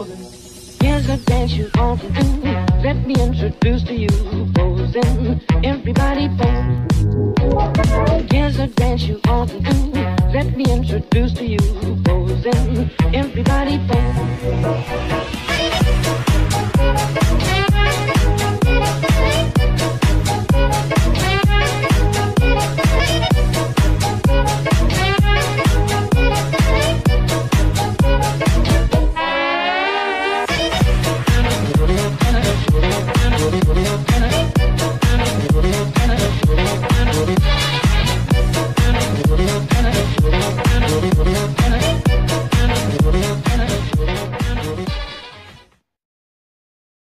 Here's a dance you ought to do. Let me introduce to you, posing. Everybody pose. Here's a dance you ought to do. Let me introduce to you, posing. Everybody pose.